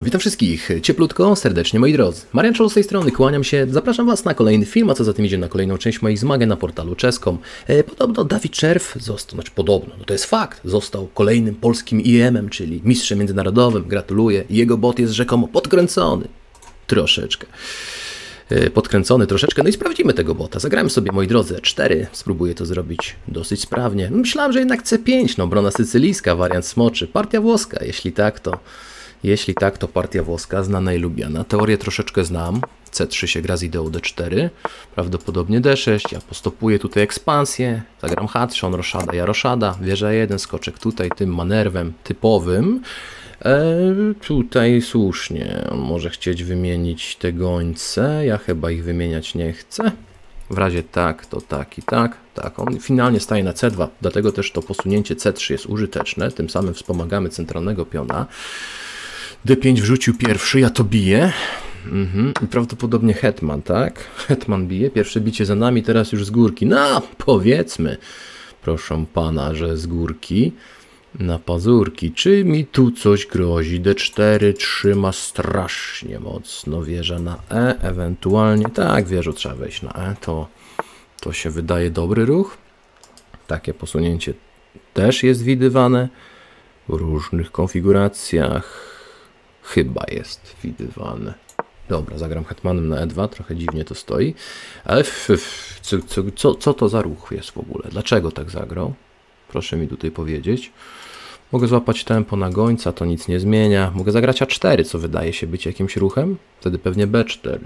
Witam wszystkich cieplutko, serdecznie moi drodzy. Marian Czol z tej strony, kłaniam się, zapraszam Was na kolejny film, a co za tym idzie na kolejną część moich zmagań na portalu czeskim. Podobno Dawid Czerw został, no to jest fakt, został kolejnym polskim IM-em, czyli mistrzem międzynarodowym, gratuluję. Jego bot jest rzekomo podkręcony, troszeczkę. No i sprawdzimy tego bota. Zagrałem sobie, moi drodzy, E4, spróbuję to zrobić dosyć sprawnie. Myślałem, że jednak C5, no obrona sycylijska, wariant smoczy, partia włoska, jeśli tak, to partia włoska, znana i lubiana. Teorię troszeczkę znam. C3 się gra z ideą D4, prawdopodobnie D6. Ja postopuję tutaj ekspansję, zagram Hatshon, roszada, ja roszada, wieża 1, skoczek tutaj tym manewrem typowym. Tutaj słusznie, on może chcieć wymienić te gońce, ja chyba ich wymieniać nie chcę. W razie tak, to tak i tak. Tak, on finalnie staje na C2, dlatego też to posunięcie C3 jest użyteczne, tym samym wspomagamy centralnego piona. D5 wrzucił pierwszy, ja to biję. I prawdopodobnie hetman, tak? Hetman bije, pierwsze bicie za nami, teraz już z górki. No, powiedzmy, proszę pana, że z górki na pazurki. Czy mi tu coś grozi? D4 trzyma strasznie mocno. Wieża na E, ewentualnie. Tak, wieżą trzeba wejść na E, to się wydaje dobry ruch. Takie posunięcie też jest widywane w różnych konfiguracjach. Chyba jest widywane. Dobra, zagram hetmanem na E2, trochę dziwnie to stoi. Ale co to za ruch jest w ogóle? Dlaczego tak zagrał? Proszę mi tutaj powiedzieć. Mogę złapać tempo na gońca, to nic nie zmienia. Mogę zagrać A4, co wydaje się być jakimś ruchem. Wtedy pewnie B4.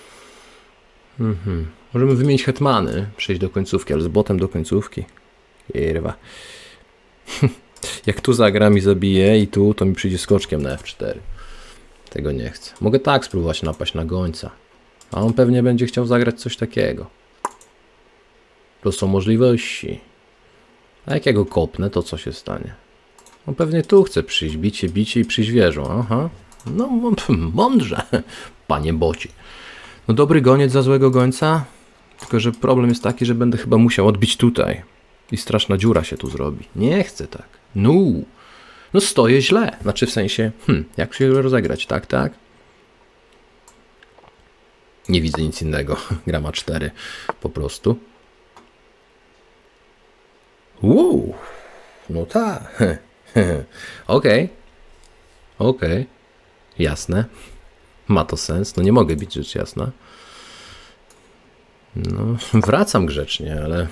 Możemy wymienić hetmany, przejść do końcówki, ale z botem do końcówki. Kierwa. Jak tu zagram i zabiję i tu, to mi przyjdzie skoczkiem na F4. Tego nie chcę. Mogę tak spróbować napaść na gońca. A on pewnie będzie chciał zagrać coś takiego. To są możliwości. A jak ja go kopnę, to co się stanie? On pewnie tu chce przyjść. Bicie i przyjść wieżą. Aha. No mądrze, panie boci. No dobry goniec za złego gońca. Tylko że problem jest taki, że będę chyba musiał odbić tutaj. I straszna dziura się tu zrobi. Nie chcę tak. No stoję źle. Znaczy w sensie, jak się rozegrać? Tak? Nie widzę nic innego. Gram A4 po prostu. No tak. Okej. Jasne. Ma to sens. No nie mogę bić, rzecz jasna. No, wracam grzecznie, ale...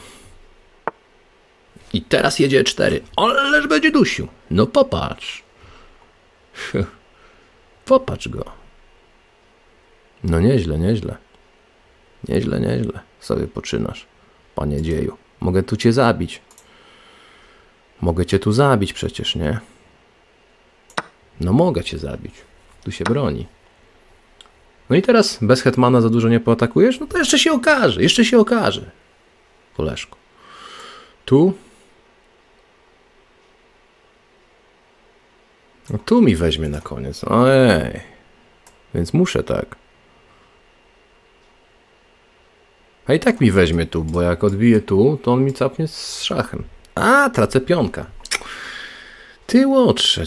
I teraz jedzie E4. Ależ będzie dusił. No popatrz. Popatrz go. No nieźle. Nieźle. Sobie poczynasz, panie dzieju. Mogę tu cię zabić. Mogę cię tu zabić przecież, nie? No mogę cię zabić. Tu się broni. No i teraz bez hetmana za dużo nie pootakujesz? No to jeszcze się okaże. Koleżko. Tu. No tu mi weźmie na koniec. Ojej. Więc muszę tak. A i tak mi weźmie tu, bo jak odbiję tu, to on mi capnie z szachem. A, tracę pionka. Ty łotrze.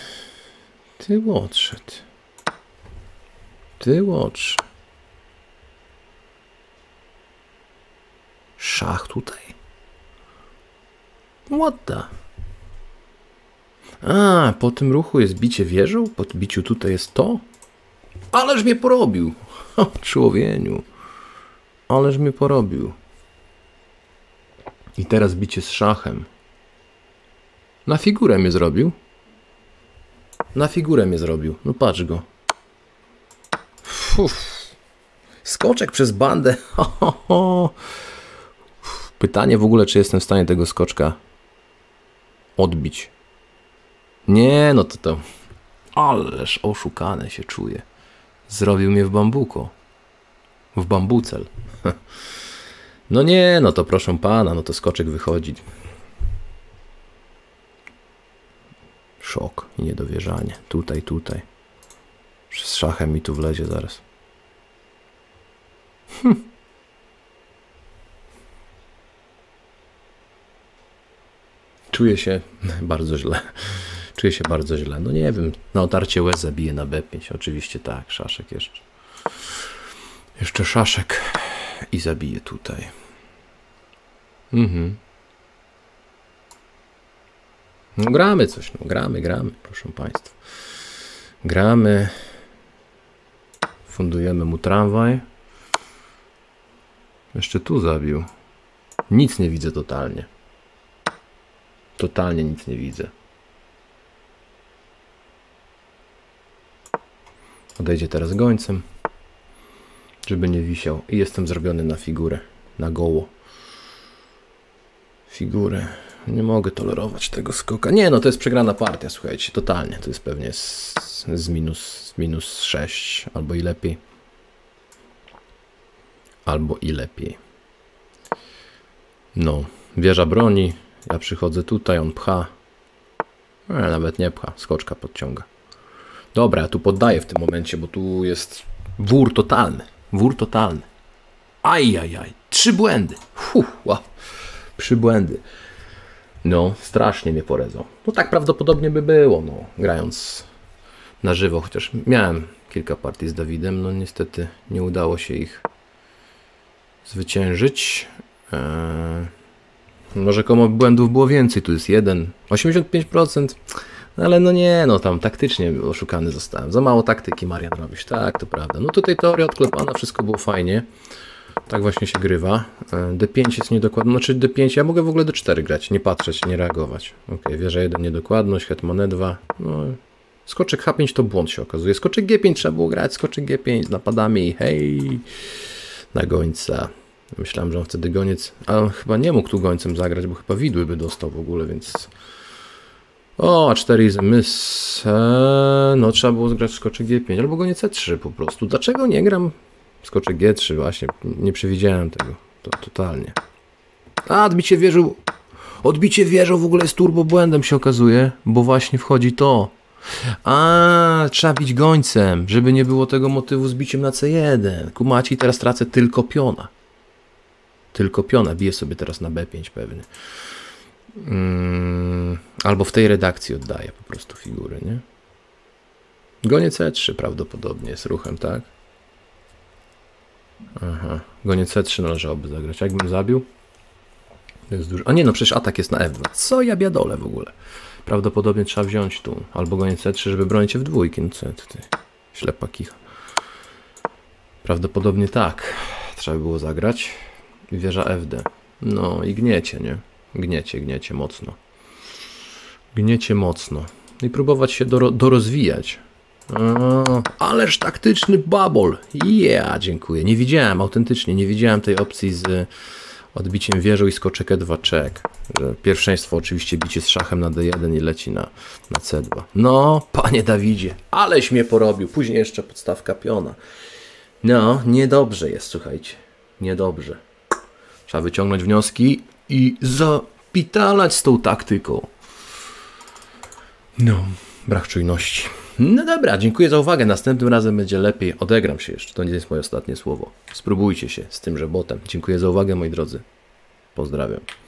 Szach tutaj? What the? A, po tym ruchu jest bicie wieżą? Po biciu tutaj jest to? Ależ mnie porobił. O, człowieniu. Ależ mnie porobił. I teraz bicie z szachem. Na figurę mnie zrobił. No patrz go. Skoczek przez bandę. Pytanie w ogóle, czy jestem w stanie tego skoczka odbić. Nie, no to... Ależ oszukane się czuję. Zrobił mnie w bambuko. W bambucel. No nie, no to proszę pana, no to skoczek wychodzi. Szok i niedowierzanie. Tutaj. Z szachem mi tu wlezie zaraz. Czuję się bardzo źle. Czuję się bardzo źle. No nie wiem, na otarcie łez zabiję na B5. Oczywiście tak, szaszek jeszcze. Jeszcze szaszek i zabiję tutaj. No gramy coś, no gramy, proszę państwa. Gramy. Fundujemy mu tramwaj. Jeszcze tu zabił. Nic nie widzę totalnie. Totalnie nic nie widzę. Odejdzie teraz gońcem, żeby nie wisiał. I jestem zrobiony na figurę. Na goło. Figurę. Nie mogę tolerować tego skoka. Nie, no to jest przegrana partia, słuchajcie. Totalnie. To jest pewnie z minus 6. Albo i lepiej. Albo i lepiej. No. Wieża broni. Ja przychodzę tutaj, on pcha. Nawet nie pcha. Skoczka podciąga. Dobra, ja tu poddaję w tym momencie, bo tu jest wór totalny. Wór totalny. Ajajaj. 3 błędy. Wow. 3 błędy. No, strasznie mnie porezał. No tak prawdopodobnie by było, no, grając na żywo, chociaż miałem kilka partii z Dawidem, no niestety nie udało się ich zwyciężyć. Może komu błędów było więcej, tu jest 85%, ale no nie, no tam taktycznie oszukany zostałem. Za mało taktyki, Marian, robisz, tak, to prawda. No tutaj teoria odklepana, wszystko było fajnie. Tak właśnie się grywa. D5 jest niedokładny. Znaczy D5, ja mogę w ogóle D4 grać, nie patrzeć, nie reagować. Ok, wieża 1 niedokładność, hetman E2. No, skoczek H5 to błąd się okazuje. Skoczek G5 trzeba było grać, skoczek G5 z napadami. Hej! Na gońca. Myślałem, że on wtedy goniec, ale on chyba nie mógł tu gońcem zagrać, bo chyba widły by dostał w ogóle, więc... O, A4 is a miss. No trzeba było zgrać skoczek G5 albo goniec C3 po prostu. Dlaczego nie gram skoczek G3 właśnie? Nie przewidziałem tego. To totalnie. A, odbicie wieżą w ogóle jest turbo błędem się okazuje, bo właśnie wchodzi to. A, trzeba bić gońcem, żeby nie było tego motywu z biciem na C1. Kumaci, teraz tracę tylko piona. Tylko piona. Biję sobie teraz na B5 pewnie. Albo w tej redakcji oddaję po prostu figury, nie? Goniec C3 prawdopodobnie jest ruchem, tak? Aha, goniec C3 należałoby zagrać. Jakbym zabił? To jest dużo. A nie, no przecież atak jest na F2. Co ja biadolę w ogóle? Prawdopodobnie trzeba wziąć tu. Albo goniec C3, żeby bronić się w dwójki. No co tutaj? Ślepa kicha. Prawdopodobnie tak. Trzeba by było zagrać. I wieża FD. No i gniecie, nie? Gniecie mocno. Gniecie mocno. I próbować się dorozwijać. Ależ taktyczny babol. Dziękuję. Nie widziałem, autentycznie, nie widziałem tej opcji z odbiciem wieżą i skoczek E2 check. Że pierwszeństwo oczywiście bicie z szachem na D1 i leci na C2. No, panie Dawidzie, aleś mnie porobił. Później jeszcze podstawka piona. No, niedobrze jest, słuchajcie. Niedobrze. Trzeba wyciągnąć wnioski i zapitalać z tą taktyką. No, brak czujności. No dobra, dziękuję za uwagę. Następnym razem będzie lepiej. Odegram się jeszcze. To nie jest moje ostatnie słowo. Spróbujcie się z tymże botem. Dziękuję za uwagę, moi drodzy. Pozdrawiam.